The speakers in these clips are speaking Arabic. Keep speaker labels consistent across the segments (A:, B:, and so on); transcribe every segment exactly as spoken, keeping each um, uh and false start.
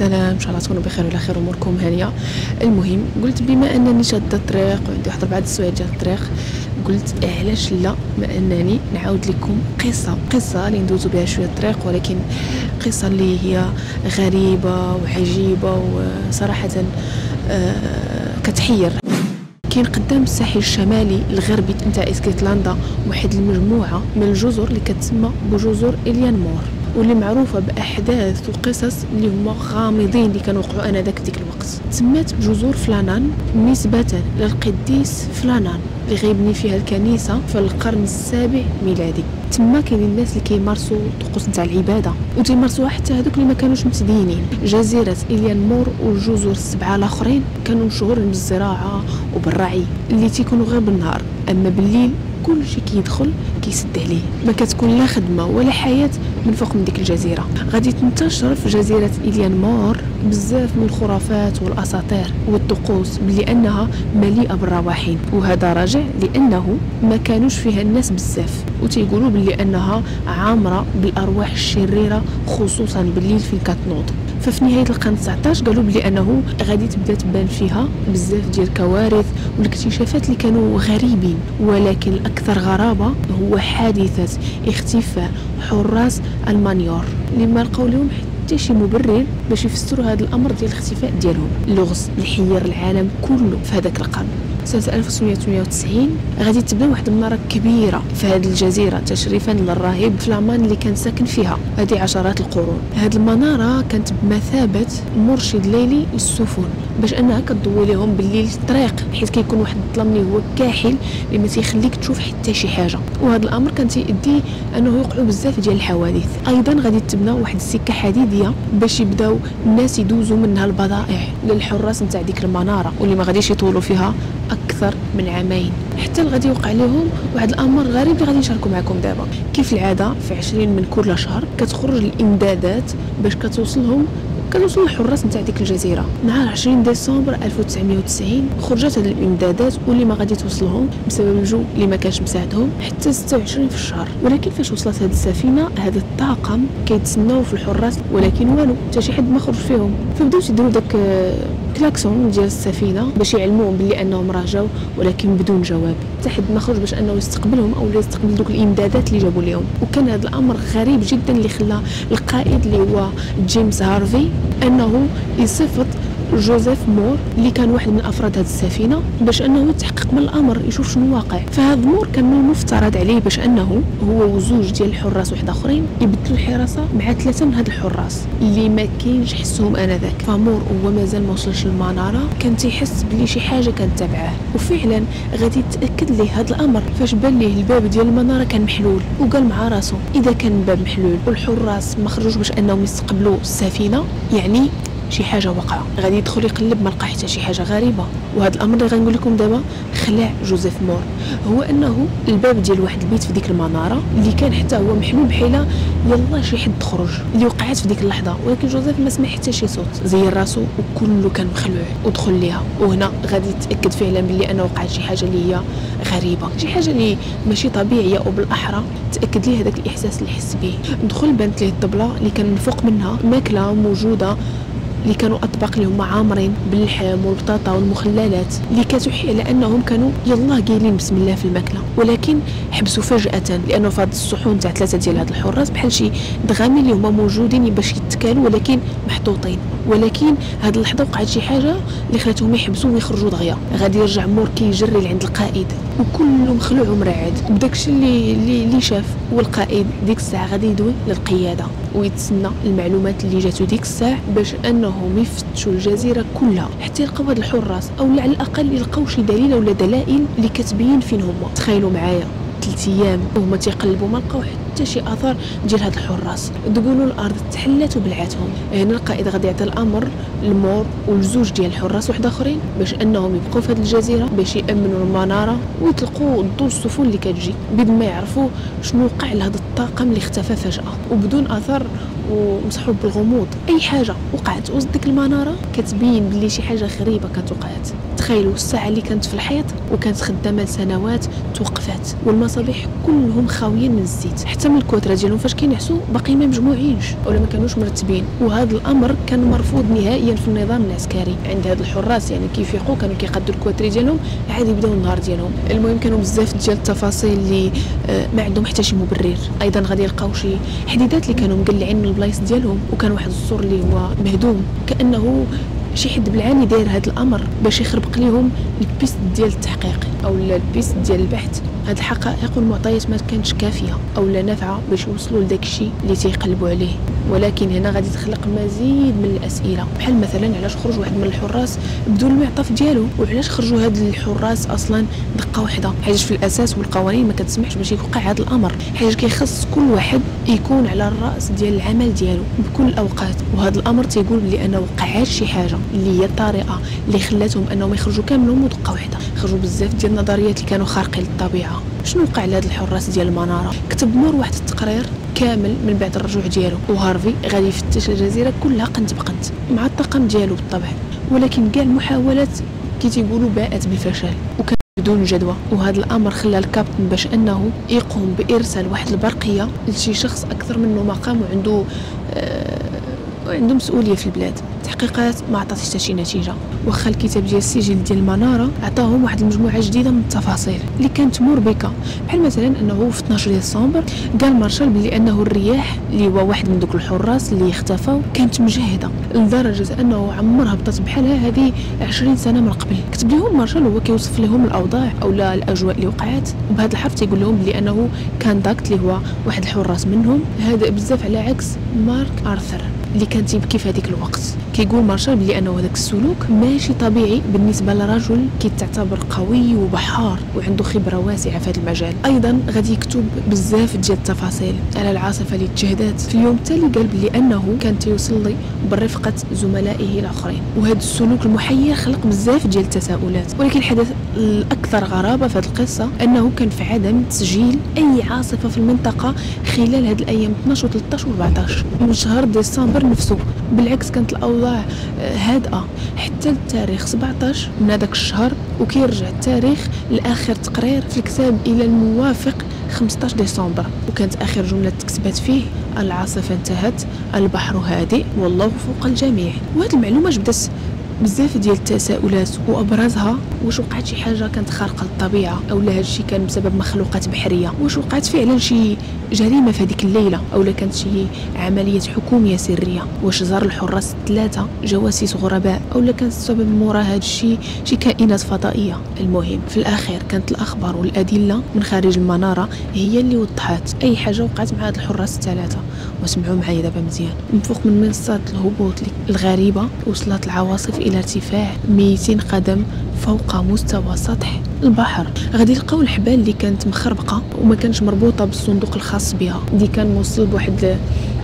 A: السلام، ان شاء الله تكونوا بخير وعلى خير اموركم هانيه. المهم قلت بما انني شاده الطريق وعندي واحد بعض السوايع ديال الطريق، قلت علاش لا ما انني نعاود لكم قصه قصه اللي ندوزو بها شويه الطريق، ولكن قصه اللي هي غريبه وعجيبه وصراحه آه كتحير. كاين قدام الساحل الشمالي الغربي نتاع اسكتلندا واحد المجموعه من الجزر اللي كتسمى بجزر إليان مور، واللي معروفه باحداث وقصص اللي هما غامضين اللي كانوا وقعوا انذاك في ديك الوقت. تسمات بجزر فلانان نسبه للقديس فلانان اللي غيبني فيها الكنيسه في القرن السابع ميلادي. تما كاين الناس اللي كيمارسوا طقوس نتاع العباده وتيمارسوها حتى هذوك اللي ما كانوش متدينين. جزيره إليان مور والجزر السبعه الاخرين كانوا مشهورين بالزراعه وبالرعي اللي تيكونوا غير بالنهار، اما بالليل كل شيء كيدخل كيسد عليه، ما كتكون لا خدمه ولا حياه من فوق من ديك الجزيره. غادي تنتشر في جزيره إليان مور بزاف من الخرافات والاساطير والطقوس بلي انها مليئه بالرواحين، وهذا راجع لانه ما كانوش فيها الناس بزاف، وتيقولوا بلي انها عامره بالارواح الشريره خصوصا بالليل فين كتنوض. ففي نهايه القرن تسعطاش قالوا بلي انه غادي تبدا تبان فيها بزاف ديال الكوارث والاكتشافات اللي كانوا غريبين، ولكن الاكثر غرابه هو حادثه اختفاء حراس المانيور اللي ما لقاو لهم حتى شي مبرر باش يفسروا هذا الامر ديال الاختفاء ديالهم. اللغز اللي حير العالم كله في هذاك القرن. سنة ألف وتسعمائة وثمانية وتسعين غادي تبدا واحد المناره كبيره في هذه الجزيره تشريفا للراهب فلامان اللي كان ساكن فيها هذه عشرات القرون. هذه المناره كانت بمثابه مرشد ليلي للسفن باش انها كتضوي لهم بالليل الطريق، حيت كيكون واحد الظلام اللي هو كاحل اللي ما تيخليك تشوف حتى شي حاجه، وهذا الامر كان تيؤدي انه يوقعوا بزاف ديال الحوادث. ايضا غادي تبنى واحد السكه حديديه باش يبداو الناس يدوزوا منها البضائع للحراس نتاع ديك المناره، واللي ما غاديش يطولوا فيها اكثر من عامين، حتى غادي يوقع لهم واحد الامر غريب اللي غادي نشاركو معكم دابا. كيف العاده في عشرين من كل شهر كتخرج الامدادات باش كتوصلهم كتوصل الحراس نتاع ديك الجزيره. نهار عشرين ديسمبر ألف وتسعمائة وتسعين خرجت هذه الامدادات واللي ما غادي توصلهم بسبب الجو اللي ما كانش مساعدهم حتى ستة وعشرين في الشهر. ولكن فاش وصلت هذه السفينه هذا الطاقم كيتسناو في الحراس ولكن والو حتى شي حد ما خرج فيهم، فبداو يديروا داك كلاكسون ديال السفينه باش يعلموهم باللي انهم راه جاو، ولكن بدون جواب حتى حد ما خرج باش انه يستقبلهم او يستقبل دوك الامدادات اللي جابوا لهم. وكان هذا الامر غريب جدا اللي خلى القائد اللي هو جيمس هارفي انه يصيفط جوزيف مور اللي كان واحد من افراد هذه السفينه باش انه يتحقق من الامر يشوف شنو واقع. فهذا مور كان من المفترض عليه باش انه هو وزوج ديال الحراس واحد اخرين يبدلوا الحراسه مع ثلاثه من هاد الحراس اللي ما كاينش حسهم انذاك. فمور هو مازال ما وصلش للمناره كان تيحس بلي شي حاجه كانت تابعاه، وفعلا غادي يتاكد ليه هذا الامر فاش بان ليه الباب ديال المناره كان محلول، وقال مع راسو اذا كان الباب محلول والحراس ما خرجوش باش انهم يستقبلوا السفينه يعني شي حاجه واقعه. غادي يدخل يقلب ما لقى حتى شي حاجه غريبه. وهذا الامر اللي غنقول لكم دابا خلع جوزيف مور هو انه الباب ديال واحد البيت في ديك المناره اللي كان حتى هو محلول بحيله يلا شي حد تخرج اللي وقعت في ديك اللحظه، ولكن جوزيف ما سمع حتى شي صوت، زير راسو وكله كان مخلوع ودخل ليها. وهنا غادي يتاكد فعلا باللي انه وقعت شي حاجه اللي هي غريبه، شي حاجه اللي ماشي طبيعيه، وبالاحرى تاكد ليه هذاك الاحساس اللي حس به. دخل بانت ليه الطبله اللي كان من فوق منها ماكله موجوده اللي كانوا اطباق اللي هما عامرين باللحم والبطاطا والمخللات اللي كتوحي على انهم كانوا يلاه قايلين بسم الله في الماكله، ولكن حبسوا فجاه لانه في هذه الصحون تاع ثلاثه ديال هاد الحراس بحال شي دغامي اللي هما موجودين باش يتكالوا ولكن محطوطين. ولكن هاد اللحظه وقعت شي حاجه اللي خلاتهم يحبسوا ويخرجوا دغيا. غادي يرجع مور كيجري لعند القائد وكله مخلوع ومرعد بداكشي اللي اللي, اللي شاف. والقائد ديك الساعه غادي يدوي للقياده ويتسنى المعلومات اللي جاتو ديك الساعه باش انهم يفتشوا الجزيره كلها حتى يلقاو هاد الحراس، او على الاقل يلقاو شي دليل ولا دلائل اللي كتبين فين هما. تخيلوا معايا ثلاث ايام وهما تيقلبوا ما لقاو حتى شي اثر ديال هاد الحراس. تقولوا الارض تحلات وبلعاتهم. هنا القائد غادي يعطي الامر لمور والزوج ديال الحراس واحد اخرين باش انهم يبقوا في هاد الجزيره باش يامنوا المناره ويطلقوا ضوء السفن اللي كتجي بدون ما يعرفوا شنو وقع لهذا الطاقم اللي اختفى فجاه وبدون اثر ومسحوب بالغموض. اي حاجه وقعت وسط ديك المناره كتبين بلي شي حاجه غريبه كانت وقعت. تخيلوا الساعه اللي كانت في الحيط وكانت خدامه لسنوات توقفات، والمصابيح كلهم خاويين من الزيت، حتى من الكوتره ديالهم فاش كينعسوا باقي ما مجموعينش ولا ما كانوش مرتبين. وهذا الامر كان مرفوض نهائيا في النظام العسكري. عند هاد الحراس يعني كيفيقوا كانوا كيقادوا الكواتري ديالهم عاد يبداو النهار ديالهم. المهم كانوا بزاف ديال التفاصيل اللي آه ما عندهم حتى شي مبرر. ايضا غادي يلقاو شي حديدات اللي كانوا مقلعين من البلايص ديالهم، وكان واحد السور اللي هو مهدوم كانه شي حد بالعاني داير هذا الامر باش يخربق ليهم البيست ديال التحقيق او البيست ديال البحث. هاد الحقائق والمعطيات ما كانتش كافيه او لا نافعه باش يوصلوا لداك الشيء اللي تيقلبوا عليه. ولكن هنا غادي تخلق مزيد من الاسئله، بحال مثلا علاش خرج واحد من الحراس بدون المعطف ديالو، وعلاش خرجوا هاد الحراس اصلا دقه واحده، حيت في الاساس والقوانين ما كتسمحش باش يوقع هذا الامر، حيت كيخص كل واحد يكون على الراس ديال العمل ديالو بكل الاوقات. وهذا الامر تيقول بلي انه وقعات شي حاجه اللي هي الطريقه اللي خلاتهم انهم يخرجوا كاملهم ودقه واحده. خرجوا بزاف ديال النظريات اللي كانوا خارقين للطبيعه. شنو وقع لهاد الحراس ديال المناره؟ كتب نور واحد التقرير كامل من بعد الرجوع ديالو، وهارفي غادي يفتش الجزيره كلها قنت بقنت مع الطاقم ديالو بالطبع، ولكن كاع المحاولات كي تيقولوا باءت بالفشل وكان بدون جدوى. وهذا الامر خلى الكابتن باش انه يقوم بارسال واحد البرقيه لشي شخص اكثر منه مقام وعنده آه وعنده مسؤوليه في البلاد. التحقيقات ما عطاتش حتى شي نتيجه، واخا الكتاب ديال السجل ديال المناره عطاهم واحد المجموعه جديده من التفاصيل اللي كانت مربكه، بحال مثلا انه في اثناش ديسمبر قال مارشال بلي انه الرياح اللي هو واحد من دوك الحراس اللي اختفوا كانت مجهده لدرجه انه عمرها هبطت بحالها هذه عشرين سنه من قبل. كتب لهم مارشال هو كيوصف لهم الاوضاع او لا الاجواء اللي وقعات، وبهذا الحرف تيقول لهم بلي انه كان داكت اللي هو واحد الحراس منهم هذا بزاف على عكس مارك ارثر اللي كان تيبكي في هذيك الوقت. كيقول مارشال بلي انه هذاك السلوك ماشي طبيعي بالنسبه لرجل كيتعتبر قوي وبحار وعنده خبره واسعه في هذا المجال. ايضا غادي يكتب بزاف ديال التفاصيل على العاصفه اللي تجهدات. في اليوم التالي قال بلي انه كان تيصلي برفقه زملائه الاخرين، وهذا السلوك المحير خلق بزاف ديال التساؤلات. ولكن الحدث الاكثر غرابه في هذه القصه انه كان في عدم تسجيل اي عاصفه في المنطقه خلال هذه الايام اثناش وثلاثطاش وأربعطاش من شهر ديسمبر نفسه. بالعكس كانت الاوضاع هادئه حتى التاريخ سبعطاش من هذاك الشهر، وكيرجع التاريخ لاخر تقرير في الكتاب الى الموافق خمسطاش ديسمبر، وكانت اخر جمله تكتبت فيه العاصفه انتهت، البحر هادئ والله فوق الجميع. وهذه المعلومه جبدت بزاف ديال التساؤلات، وابرزها واش وقعت شي حاجه كانت خارقه للطبيعه او لا هادشي كان بسبب مخلوقات بحريه، واش وقعت فعلا شي جريمه في هذيك الليله او لا كانت شي عمليه حكوميه سريه، واش زار الحراس الثلاثه جواسيس غرباء او لا كان السبب مورا هذا الشيء شي كائنات فضائيه. المهم في الاخير كانت الاخبار والادله من خارج المناره هي اللي وضحت اي حاجه وقعت مع هاد الحراس الثلاثه. واسمعوا معايا دابا مزيان، من فوق من منصات الهبوط الغريبه وصلت العواصف الى ارتفاع مئتين قدم فوق مستوى سطح البحر. غادي يلقاو الحبال اللي كانت مخربقه وما كانش مربوطه بالصندوق الخاص بها، دي كان موصل بواحد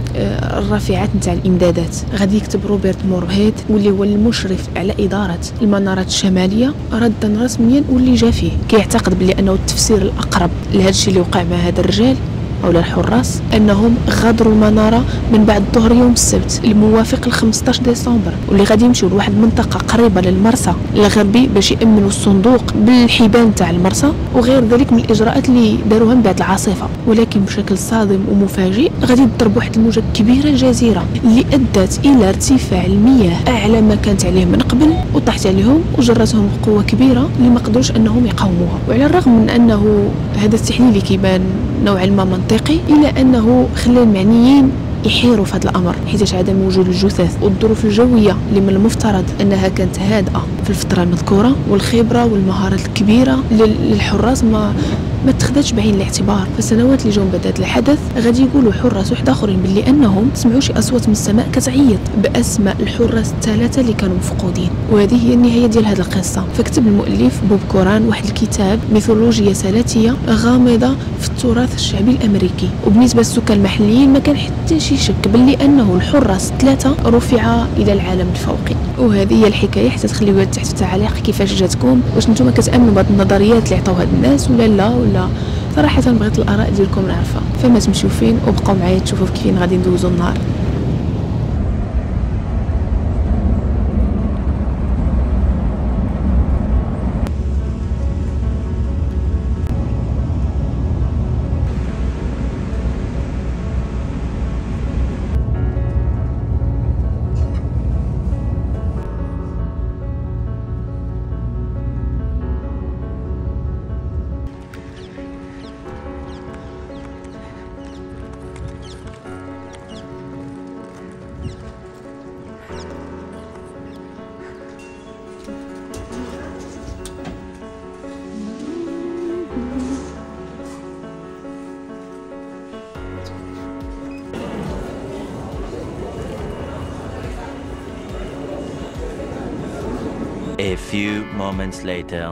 A: الرافعات نتاع الامدادات. غادي يكتب روبرت مورهيد واللي هو المشرف على اداره المنارات الشماليه ردا رسميا واللي جا فيه كيعتقد بلي انه التفسير الاقرب لهذا الشيء اللي وقع مع هذا الرجال او الحراس انهم غادروا المناره من بعد ظهر يوم السبت الموافق ل خمسطاش ديسمبر، واللي غادي يمشيو لواحد المنطقه قريبه للمرسى الغربي باش يامنوا الصندوق بالحبال نتاع المرسى وغير ذلك من الاجراءات اللي داروها من بعد العاصفه. ولكن بشكل صادم ومفاجئ غادي تضرب واحد الموجه كبيره الجزيره اللي ادت الى ارتفاع المياه اعلى ما كانت عليه من قبل وطاحت عليهم وجرتهم بقوه كبيره اللي ما قدروش انهم يقاوموها. وعلى الرغم من انه هذا التحليل اللي كيبان نوعا ما منطقي الا انه خلى المعنيين يحيروا في هذا الامر، حيت عدم وجود الجثث والظروف الجويه اللي من المفترض انها كانت هادئه في الفتره المذكوره والخبره والمهارات الكبيره للحراس ما ما تخدتش بعين الاعتبار. في السنوات اللي جاو من بعد هذا الحدث غادي يقولوا حراس واحد اخرين باللي انهم سمعوا شي اصوات من السماء كتعيط باسماء الحراس الثلاثه اللي كانوا مفقودين. وهذه هي النهايه ديال هذه القصه. فكتب المؤلف بوب كوران واحد الكتاب ميثولوجيا ثلاثيه غامضه في التراث الشعبي الامريكي، وبالنسبه للسكان المحليين ما كان حتى شي شك باللي انه الحراس الثلاثه رفع الى العالم الفوقي. وهذه هي الحكايه، حتى تخليوها تحت في التعليق كيفاش جاتكم، واش نتوما كتامنوا بهاد النظريات اللي عطاو هاد الناس ولا لا ولا صراحه بغيت الاراء ديالكم نعرفها. فما تمشيو فين وبقاو معايا تشوفوا كيفين غادي ندوزو النهار.
B: A few moments later.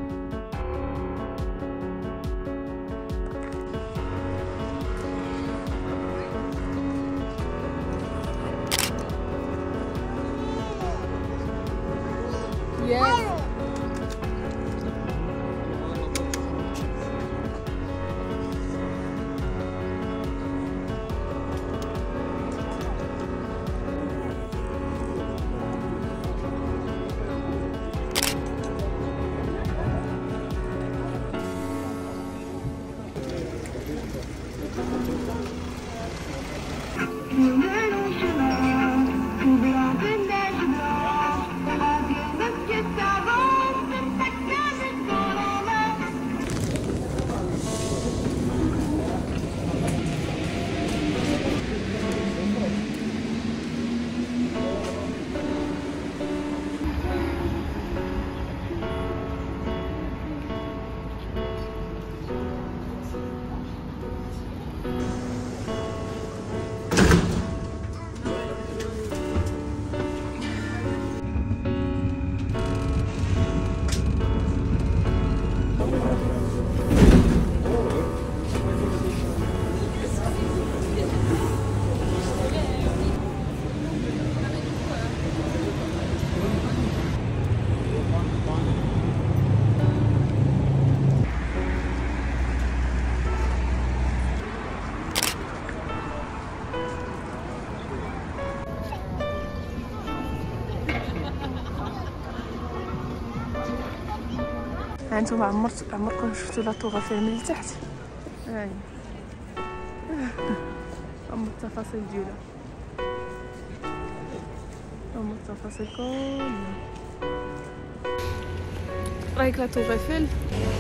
A: Yes. هانتوما عمرت عمركم شفتوا لا طوغ فيها من التحت؟ هاي ام التفاصيل ديالها، ام التفاصيل كلها. رايك لا طوغ ايفل؟